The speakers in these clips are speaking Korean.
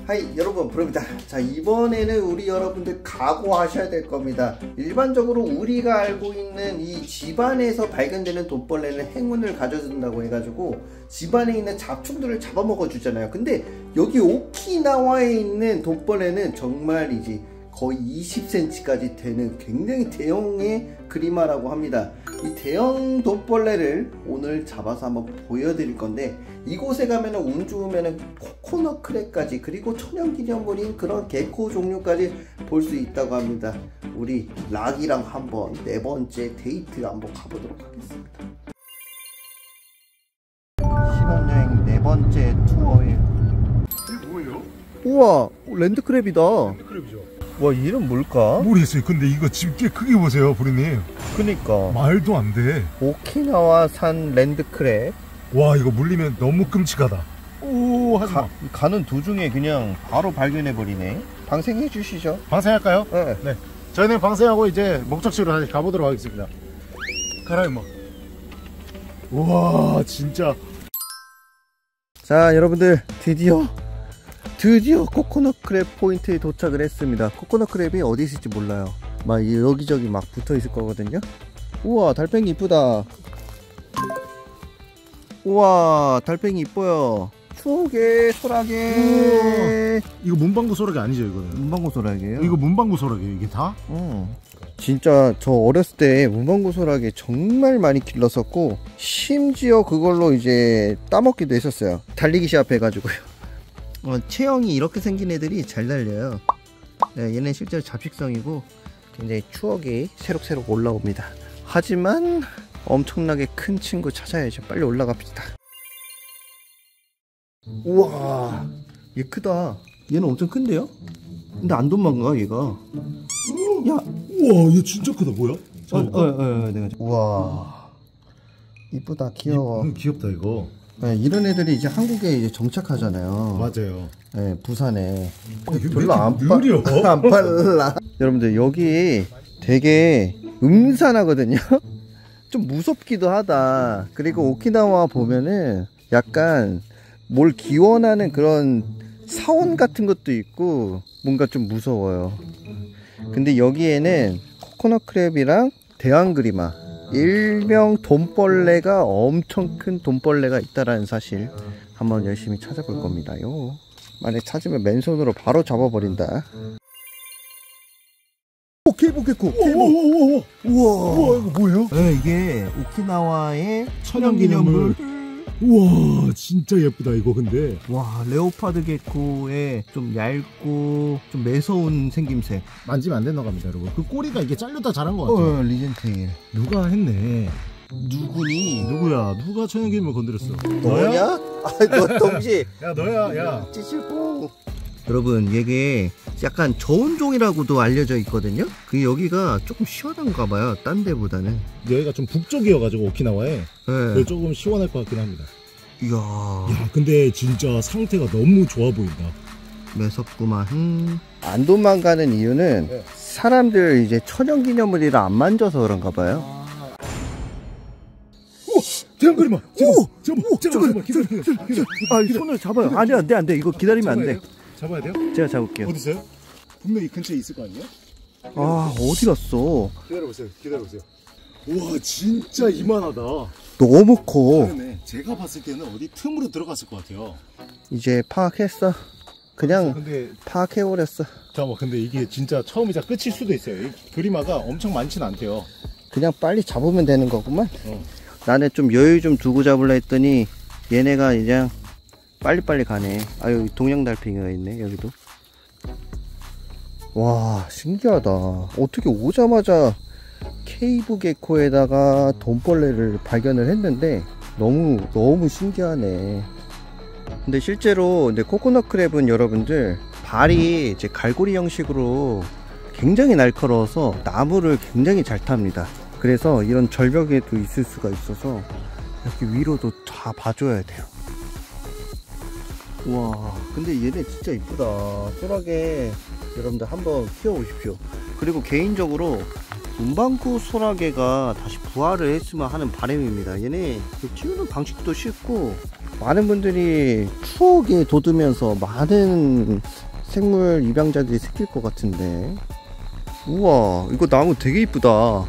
하이 여러분, 부릅니다. 자, 이번에는 우리 여러분들 각오하셔야 될 겁니다. 일반적으로 우리가 알고 있는 이 집안에서 발견되는 돈벌레는 행운을 가져준다고 해가지고 집안에 있는 잡충들을 잡아먹어 주잖아요. 근데 여기 오키나와에 있는 돈벌레는 정말이지 거의 20cm까지 되는 굉장히 대형의 그리마라고 합니다. 이 대형 돈벌레를 오늘 잡아서 한번 보여드릴 건데, 이곳에 가면은 운 좋으면은 코코넛 크랩까지, 그리고 천연기념물인 그런 개코 종류까지 볼 수 있다고 합니다. 우리 락이랑 한번 4번째 데이트 한번 가보도록 하겠습니다. 신혼여행 4번째 투어예요. 이게 뭐예요? 우와, 랜드크랩이다. 랜드크랩이죠. 와, 이름 뭘까? 모르겠어요. 근데 이거 집게 크기 보세요, 보리님. 그니까 말도 안 돼. 오키나와산 랜드크랩. 와, 이거 물리면 너무 끔찍하다. 오, 하지마. 가는 도중에 그냥 바로 발견해버리네. 방생해 주시죠. 방생할까요? 네. 네. 저희는 방생하고 이제 목적지로 다시 가보도록 하겠습니다. 가라, 임마. 우와, 진짜. 자, 여러분들, 드디어 코코넛 크랩 포인트에 도착을 했습니다. 코코넛 크랩이 어디 있을지 몰라요. 막 여기저기 막 붙어 있을 거거든요. 우와, 달팽이 이쁘다. 우와, 달팽이 이뻐요. 추억의 소라게. 우와. 이거 문방구 소라게 아니죠, 이거는? 문방구 소라게요? 이거 문방구 소라게요, 이게 다? 진짜 저 어렸을 때 문방구 소라게 정말 많이 길렀었고, 심지어 그걸로 이제 따먹기도 했었어요. 달리기 시합 해가지고요. 체형이 이렇게 생긴 애들이 잘 달려요. 네, 얘는 실제로 잡식성이고 굉장히 추억이 새록새록 올라옵니다. 하지만 엄청나게 큰 친구 찾아야죠. 빨리 올라갑시다. 우와, 얘 크다. 얘는 엄청 큰데요? 근데 안 도망가 얘가. 야, 우와, 얘 진짜 크다. 뭐야? 내가. 우와, 이쁘다. 귀여워. 귀엽다 이거. 네, 이런 애들이 이제 한국에 이제 정착하잖아요. 맞아요. 네, 부산에. 별로 안 빨라. 여러분들, 여기 되게 음산하거든요. 좀 무섭기도 하다. 그리고 오키나와 보면은 약간 뭘 기원하는 그런 사원 같은 것도 있고 뭔가 좀 무서워요. 근데 여기에는 코코넛 크랩이랑 대왕그리마, 일명 돈벌레가, 엄청 큰 돈벌레가 있다라는 사실 한번 열심히 찾아볼 겁니다요. 만약 찾으면 맨손으로 바로 잡아버린다. 오, 케이블 개코. 우와, 우와, 이거 뭐예요? 네, 이게 오키나와의 천연기념물. 우와, 진짜 예쁘다 이거. 근데 와, 레오파드 개코의 좀 얇고 좀 매서운 생김새. 만지면 안 된다고 합니다, 여러분. 그 꼬리가 이게 잘렸다 자란 것 같아요. 리젠테일. 누가 했네. 누구니? 누구야? 누가 천연기념물 건드렸어? 너냐? 아, 너 동시. 야, 너야, 야. 찌질뽕. 여러분, 이게 약간 저온종이라고도 알려져 있거든요. 그 여기가 조금 시원한가 봐요, 딴 데보다는. 여기가 좀 북쪽이어가지고 오키나와에. 네. 조금 시원할 것 같긴 합니다. 이야, 야, 근데 진짜 상태가 너무 좋아 보인다. 매섭구만. 안 도망가는 이유는 네. 사람들 이제 천연기념물이라 안 만져서 그런가 봐요. 대왕그리마! 잠깐만, 기다려. 아, 손을 잡아요. 아니, 안 돼. 이거 기다리면 안 돼. 잡아야 돼요? 제가 잡을게요. 어디 있어요? 분명히 근처에 있을 거 아니에요? 아, 어디 갔어? 기다려보세요. 우와, 진짜 이만하다. 너무 커. 그러네. 제가 봤을 때는 어디 틈으로 들어갔을 것 같아요. 이제 파악했어. 그냥 근데 파악해버렸어. 잠깐만, 근데 이게 진짜 처음이자 끝일 수도 있어요. 이 그리마가 엄청 많지는 않대요. 그냥 빨리 잡으면 되는 거구만. 나는 좀 여유 좀 두고 잡으려 했더니 얘네가 그냥 빨리빨리 가네. 아, 여기 동양달팽이가 있네, 여기도. 와, 신기하다. 어떻게 오자마자 케이브 개코에다가 돈벌레를 발견을 했는데 너무 신기하네. 근데 실제로 근데 코코넛 크랩은 여러분들 발이 이제 갈고리 형식으로 굉장히 날카로워서 나무를 굉장히 잘 탑니다. 그래서 이런 절벽에도 있을 수가 있어서 여기 위로도 다 봐줘야 돼요. 와, 근데 얘네 진짜 이쁘다. 소라게 여러분들 한번 키워보십시오. 그리고 개인적으로 문방구 소라게가 다시 부활을 했으면 하는 바람입니다. 얘네 키우는 방식도 쉽고 많은 분들이 추억에 돋으면서 많은 생물 입양자들이 생길 것 같은데. 우와, 이거 나무 되게 이쁘다.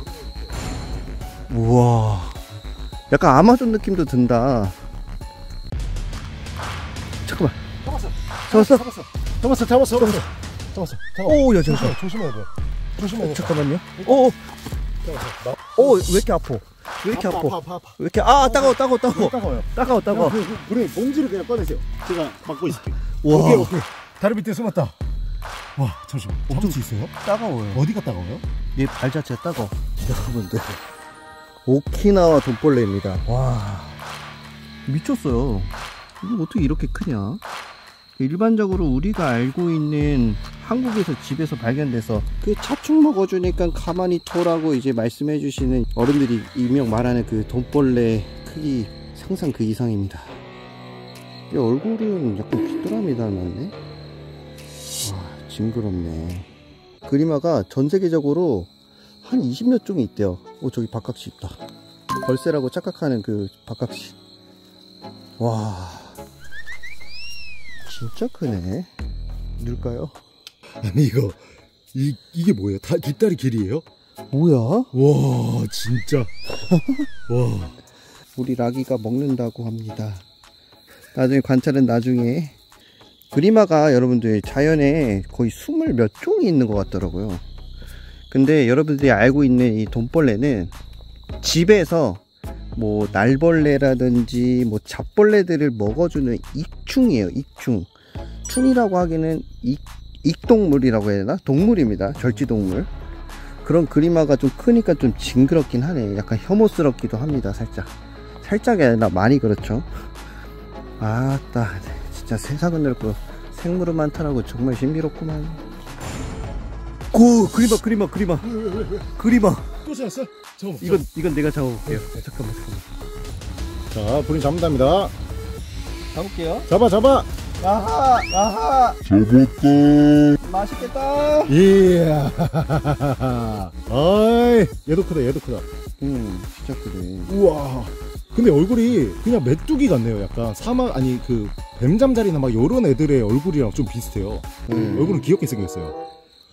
우와, 약간 아마존 느낌도 든다. 잠깐만. 잡았어. 오, 야, 잠깐. 조심해야 돼. 조심해야 돼. 잠깐만요. 오, 왜 이렇게 아파? 왜 이렇게 아파? 왜 이렇게, 따가워. 따가워요. 우리 봉지를 그냥 꺼내세요. 제가 막고 있을게요. 와, 오케이. 다리 밑에 숨었다. 와, 잠시만. 참치 있어요? 따가워요. 어디가 따가워요? 얘 발 자체가 따가워. 여러분들, 오키나와 돈벌레입니다. 와, 미쳤어요. 이거 어떻게 이렇게 크냐? 일반적으로 우리가 알고 있는 한국에서 집에서 발견돼서 그 차축 먹어주니까 가만히 둬라고 이제 말씀해 주시는 어른들이 일명 말하는 그 돈벌레 크기 상상 그 이상입니다. 이 얼굴은 약간 귀뚜라미 닮았네. 와, 징그럽네. 그리마가 전 세계적으로 한 20몇 종이 있대요. 저기 박각시 있다. 벌새라고 착각하는 그 박각시. 와, 진짜 크네. 누굴까요? 아니 이게 뭐예요? 다 뒷다리 길이에요? 뭐야? 와, 진짜. 와. 우리 라기가 먹는다고 합니다. 나중에 관찰은 나중에. 그리마가 여러분들 자연에 거의 20몇 종이 있는 것 같더라고요. 근데 여러분들이 알고 있는 이 돈벌레는 집에서 뭐 날벌레라든지 뭐 잡벌레들을 먹어주는 익충이에요. 익충. 충이라고 하기는 익동물이라고 해야 되나? 동물입니다. 절지동물. 그런 그리마가 좀 크니까 좀 징그럽긴 하네. 약간 혐오스럽기도 합니다. 살짝이 아니라 많이 그렇죠. 아따, 진짜 세상은 넓고 생물은 많다라고 정말 신비롭구만. 그리마. 또 잡았어? 잠깐만. 이건 내가 잡아볼게요. 잠깐만. 자, 불이 잡는답니다. 잡을게요. 잡아. 아하. 잡았다. 맛있겠다. 이야. 아이, 얘도 크다. 진짜 크네. 우와. 근데 얼굴이 그냥 메뚜기 같네요. 약간 그 뱀잠자리나 막 요런 애들의 얼굴이랑 좀 비슷해요. 얼굴은 귀엽게 생겼어요.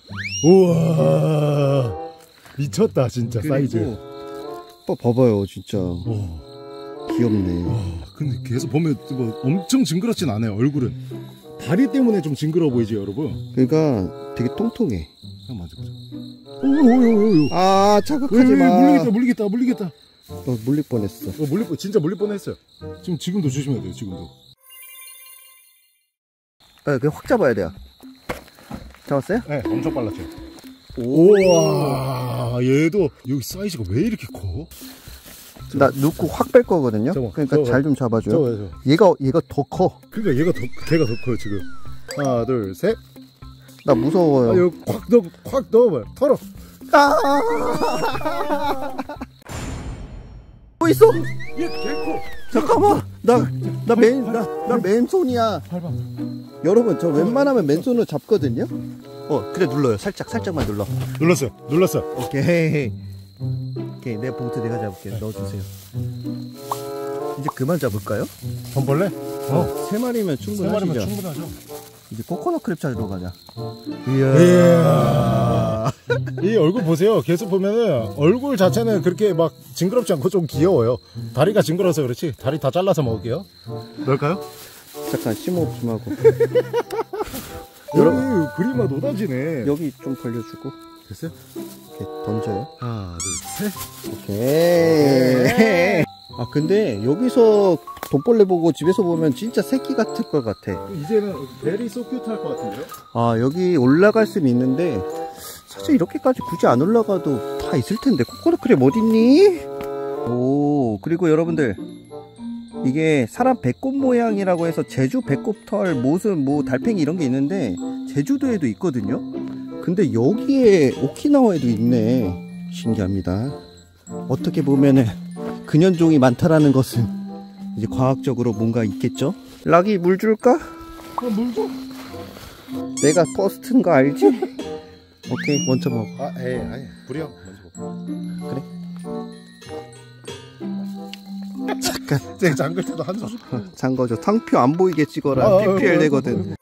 우와, 미쳤다 진짜. 사이즈. 봐봐요, 진짜. 귀엽네. 근데 계속 보면 뭐 엄청 징그럽진 않아요. 얼굴은 다리 때문에 좀 징그러워 보이지, 여러분. 그러니까 되게 통통해. 한번 만져보자. 아, 자극하지 마. 물리겠다. 물릴 뻔했어. 진짜 물릴 뻔했어요. 지금도 조심해야 돼요. 지금도. 그냥 확 잡아야 돼요. 잡았어요? 네, 엄청 빨랐죠. 우와, 얘도 여기 사이즈가 왜 이렇게 커? 나 넣고 확 뺄 거거든요. 그러니까 잘 좀 잡아줘요. 얘가 더 커. 그러니까 걔가 더 커요 지금. 하나, 둘, 셋. 나 무서워요. 여기 확 넣어봐요. 털어. 뭐 있어? 얘 개커. 잠깐만. 나 맨손이야. 밟아. 여러분, 저 웬만하면 맨손으로 잡거든요. 그래, 눌러요. 살짝만 눌러. 눌렀어. 오케이, 내 봉투 내가 잡을게. 넣어주세요. 이제 그만 잡을까요? 돈벌레? 3마리면 충분하시죠? 충분하죠. 이제 코코넛 크랩 찾으러 가자. 이야. 이 얼굴 보세요. 계속 보면은 얼굴 자체는 그렇게 막 징그럽지 않고 좀 귀여워요. 다리가 징그러서 그렇지. 다리 다 잘라서 먹을게요. 넣을까요? 잠깐, 심호흡 좀 하고. 여러분, 그림아 노다지네. 여기 좀 벌려주고. 됐어요? 이렇게 던져요. 하나, 둘, 셋. 오케이. 근데 여기서 돈벌레 보고 집에서 보면 진짜 새끼 같을 것 같아. 이제는 베리 소 큐트 할 것 같은데요? 여기 올라갈 수는 있는데 사실 이렇게까지 굳이 안 올라가도 다 있을 텐데. 코코넛 크랩 어딨니? 그리고 여러분들, 이게 사람 배꼽 모양이라고 해서 제주 배꼽털, 모습, 달팽이 이런 게 있는데 제주도에도 있거든요. 근데 여기에 오키나와에도 있네. 신기합니다. 어떻게 보면은 근현종이 많다라는 것은 이제 과학적으로 뭔가 있겠죠? 락이 물 줄까? 물 줘? 내가 퍼스트인 거 알지? 오케이, 먼저 먹어. 아니, 불이야. 먼저 먹어. 그래? 잠깐. 제가 잠글 때도 한숨 쉬고. 잠거죠. 상표 안 보이게 찍어라. PPL 되거든.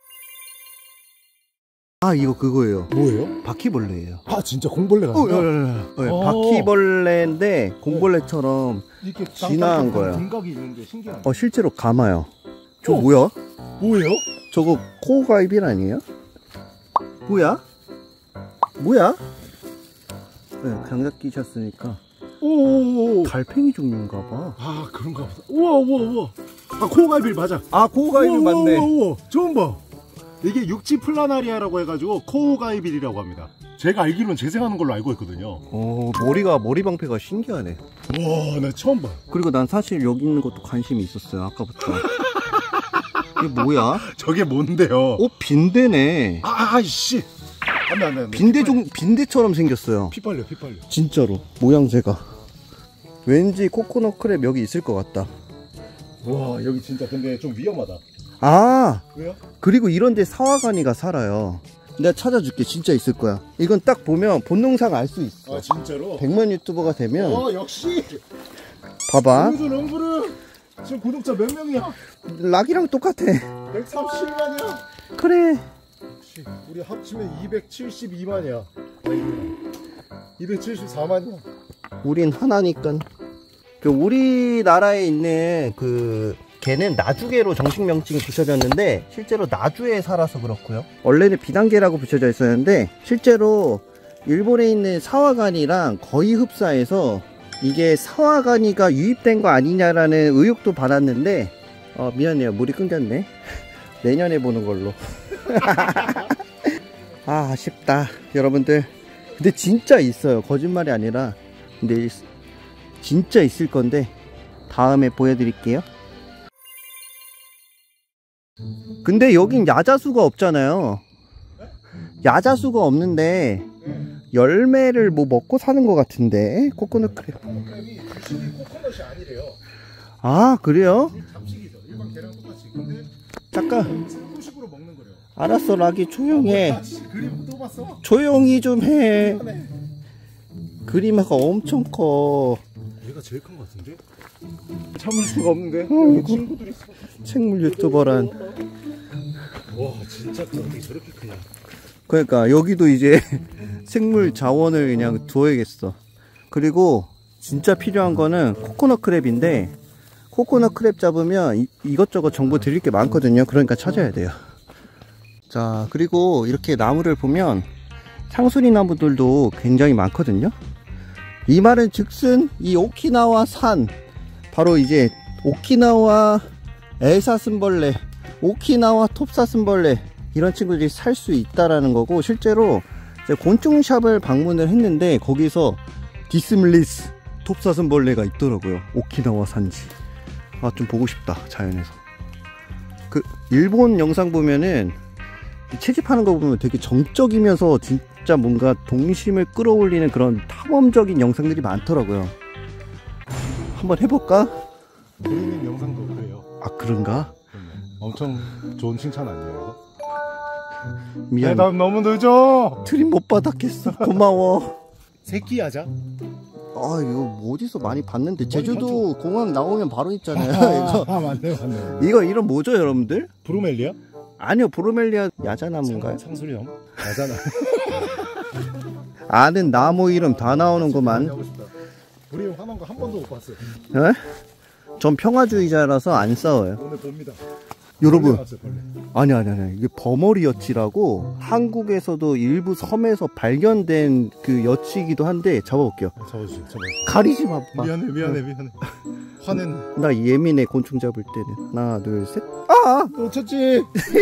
아, 이거 그거예요. 뭐예요? 바퀴벌레예요. 아, 진짜 공벌레 같아요? 바퀴벌레인데 공벌레처럼 이렇게 진화한 거예요. 등각이 있는데 신기하네. 실제로 감아요. 저 뭐야? 뭐예요? 저거 코어가이빌 아니에요? 뭐야? 뭐야? 네, 장작 끼셨으니까. 오. 달팽이 종류인가 봐. 아, 그런가 보다. 우와. 아, 코어가이빌 맞아. 아, 코어가이빌 맞네. 우와. 처음 봐. 이게 육지 플라나리아라고 해가지고 코어가이빌이라고 합니다. 제가 알기로는 재생하는 걸로 알고 있거든요. 머리 방패가 신기하네. 와, 나 처음 봐. 그리고 난 사실 여기 있는 것도 관심이 있었어요. 아까부터. 이게 뭐야? 저게 뭔데요? 빈대네. 아이씨. 안 돼. 빈대처럼 생겼어요. 피 빨려. 진짜로. 모양새가. 왠지 코코넛 크랩 여기 있을 것 같다. 와, 여기 진짜 근데 좀 위험하다. 아, 왜요? 그리고 이런데 사화가니가 살아요. 내가 찾아줄게. 진짜 있을 거야. 이건 딱 보면 본능상 알 수 있어. 아, 진짜로? 100만 유튜버가 되면. 역시. 봐봐. 럼브르. 지금 구독자 몇 명이야? 락이랑 똑같아. 130만이야. 그래. 역시 우리 합치면 272만이야. 274만이야. 우린 하나니까. 우리나라에 있는 걔는 나주개로 정식 명칭이 붙여졌는데 실제로 나주에 살아서 그렇고요. 원래는 비단개라고 붙여져 있었는데 실제로 일본에 있는 사화가니랑 거의 흡사해서 이게 사화가니가 유입된 거 아니냐라는 의혹도 받았는데 미안해요. 물이 끊겼네. 내년에 보는 걸로. 아, 아쉽다 여러분들. 근데 진짜 있어요. 거짓말이 아니라. 근데 진짜 있을 건데 다음에 보여드릴게요. 근데 여긴 야자수가 없잖아요. 야자수가 없는데 열매를 뭐 먹고 사는 것 같은데. 코코넛 크랩. 코코넛이 아니래요. 아, 그래요? 잡식이죠. 일반 개랑 똑같이. 근데 잠깐. 생도식으로 먹는 거래요. 알았어, 락이 조용해. 그림 또 봤어? 조용히 좀 해. 그림화가 엄청 커. 얘가 제일 큰 것 같은데? 참을 수가 없는데. 여기 친구들이 있어. 생물 유튜버란. 와, 진짜 어떻게 저렇게 크냐. 그러니까 여기도 이제 생물 자원을 그냥 두어야겠어. 그리고 진짜 필요한 거는 코코넛 크랩인데 코코넛 크랩 잡으면 이것저것 정보 드릴 게 많거든요. 그러니까 찾아야 돼요. 자, 그리고 이렇게 나무를 보면 상수리 나무들도 굉장히 많거든요. 이 말은 즉슨 이 오키나와 산, 바로 이제 오키나와 엘사슴벌레, 오키나와 톱사슴벌레 이런 친구들이 살 수 있다라는 거고, 실제로 곤충샵을 방문을 했는데 거기서 디스밀리스 톱사슴벌레가 있더라고요. 오키나와 산지. 아, 좀 보고 싶다. 자연에서. 일본 영상 보면은 채집하는 거 보면 되게 정적이면서 진짜 뭔가 동심을 끌어올리는 그런 탐험적인 영상들이 많더라고요. 한번 해볼까? 그리는 영상도 그래요. 아, 그런가? 엄청 좋은 칭찬 아니에요? 미안. 대답 너무 늦어. 트림 못 받았겠어. 고마워. 새끼 하자. 아, 이거 어디서 많이 봤는데. 제주도 공항 나오면 바로 있잖아요. 이거. 맞네. 이거 이름 뭐죠, 여러분들? 브로멜리아? 아니요, 브로멜리아 야자나무인가요? 상수리염? 야자나. 아는 나무 이름 다 나오는구만. 우리 화난 거 한 번도 못 봤어요. 네? 전 평화주의자라서 안 싸워요. 오늘 봅니다. 여러분, 아니 이게 버머리 여치라고 한국에서도 일부 섬에서 발견된 그 여치이기도 한데 잡아볼게요. 잡아주세요. 가리지 마. 미안해. 화는. 나 예민해, 곤충 잡을 때는. 하나, 둘, 셋. 아! 놓쳤지.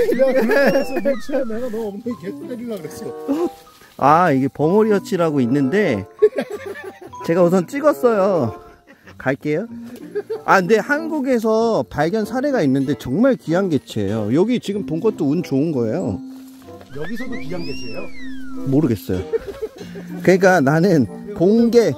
내가 너 엉덩이 개 때리려고 그랬어. 아, 이게 버머리 여치라고 있는데 제가 우선 찍었어요. 갈게요. 아, 근데 한국에서 발견 사례가 있는데 정말 귀한 개체예요. 여기 지금 본 것도 운 좋은 거예요. 여기서도 귀한 개체예요? 모르겠어요. 그러니까 나는 본 게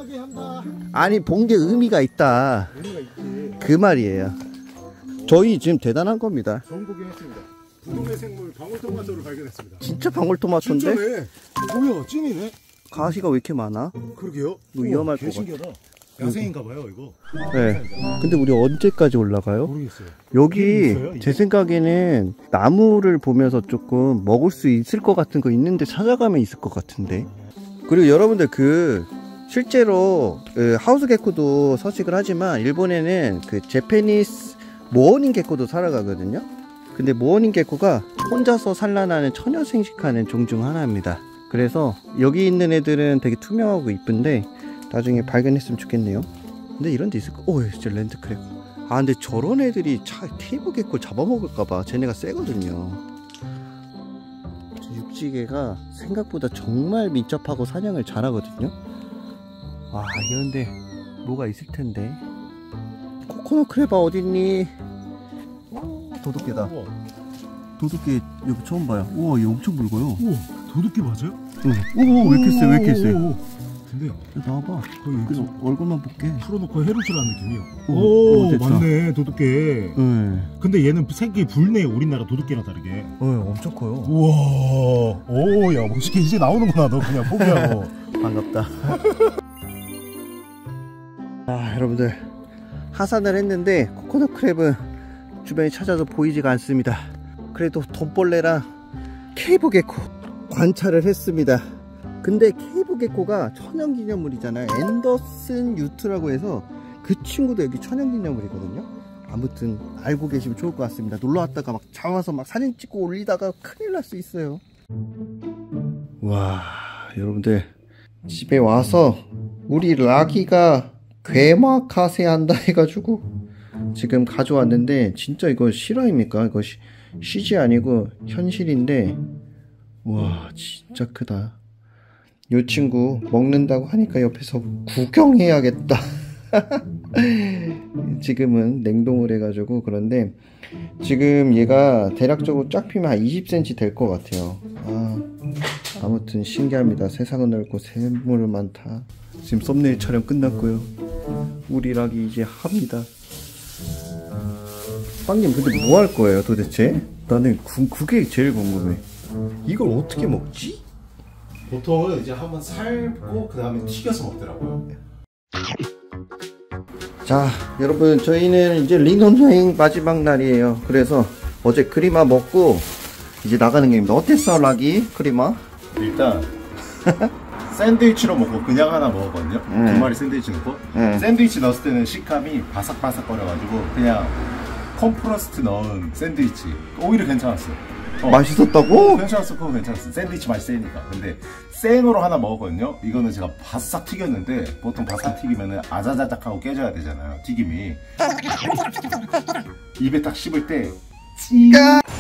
의미가 있다. 의미가 있지. 그 말이에요. 저희 지금 대단한 겁니다. 좋은 구경했습니다. 부동의 생물 방울토마토를 발견했습니다. 진짜 방울토마토인데? 진짜네. 뭐야, 찐이네. 가시가 왜 이렇게 많아? 그러게요. 뭐 위험할 것 같아. 신기하다. 야생인가봐요 이거. 네. 근데 우리 언제까지 올라가요? 모르겠어요. 여기 있어요, 제 생각에는 나무를 보면서 조금 먹을 수 있을 것 같은 거 있는데 찾아가면 있을 것 같은데. 그리고 여러분들 실제로 하우스 게코도 서식을 하지만 일본에는 제페니스 모어닝 게코도 살아가거든요. 근데 모어닝 게코가 혼자서 산란하는 처녀 생식하는 종 중 하나입니다. 그래서 여기 있는 애들은 되게 투명하고 이쁜데 나중에 발견했으면 좋겠네요. 근데 이런 데 있을까? 오, 진짜 랜드크랩. 근데 저런 애들이 케이브 게코 잡아먹을까봐 쟤네가 세거든요. 육지개가 생각보다 정말 민첩하고 사냥을 잘하거든요. 이런데 뭐가 있을 텐데. 코코넛 크레바 어딨니? 도둑개다. 도둑개 여기 처음 봐요. 우와, 얘 엄청 굵어요. 우와, 도둑개 맞아요? 응. 오, 왜 이렇게 세? 왜 이렇게 세? 근데 나와봐. 그래서 얼굴만 볼게. 풀어놓고 해루질하는 느낌이요. 오, 됐다. 맞네, 도둑개. 네. 근데 얘는 색이 붉네, 우리나라 도둑개랑 다르게. 엄청 커요. 우와, 오, 야, 멋있게 이제 나오는구나. 너 그냥 포기하고. 반갑다. 여러분들 하산을 했는데 코코넛 크랩은 주변에 찾아도 보이지가 않습니다. 그래도 돈벌레랑 케이브 게코 관찰을 했습니다. 근데 케이브 게코가 천연기념물이잖아요. 앤더슨 유트라고 해서 그 친구도 여기 천연기념물이거든요. 아무튼 알고 계시면 좋을 것 같습니다. 놀러 왔다가 막 잡아서 막 사진 찍고 올리다가 큰일 날 수 있어요. 와, 여러분들 집에 와서 우리 라기가 괴마카세 한다 해가지고 지금 가져왔는데, 진짜 이거 실화입니까? 이거 CG 아니고 현실인데, 와 진짜 크다. 요 친구 먹는다고 하니까 옆에서 구경해야겠다. 지금은 냉동을 해가지고. 그런데 지금 얘가 대략적으로 쫙 피면 한 20cm 될 것 같아요. 아무튼 신기합니다. 세상은 넓고 생물 많다. 지금 썸네일 촬영 끝났고요. 우리 락이 이제 합니다. 빵님, 근데 뭐 할 거예요 도대체? 나는 그게 제일 궁금해. 이걸 어떻게 먹지? 보통은 이제 한번 삶고 그 다음에 튀겨서 먹더라고요. 자, 여러분 저희는 이제 린혼 여행 마지막 날이에요. 그래서 어제 크리마 먹고 이제 나가는 길입니다. 어땠어 락이? 크리마? 일단 샌드위치로 먹고 그냥 하나 먹었거든요. 두 마리 샌드위치 넣고. 샌드위치 넣었을 때는 식감이 바삭바삭거려가지고 그냥 콤프로스트 넣은 샌드위치 오히려 괜찮았어요. 맛있었다고? 괜찮았어. 그거 괜찮았어. 샌드위치 맛이 세니까. 근데 생으로 하나 먹었거든요. 이거는 제가 바싹 튀겼는데, 보통 바싹 튀기면은 아자자작하고 깨져야 되잖아요, 튀김이. 입에 딱 씹을 때 찌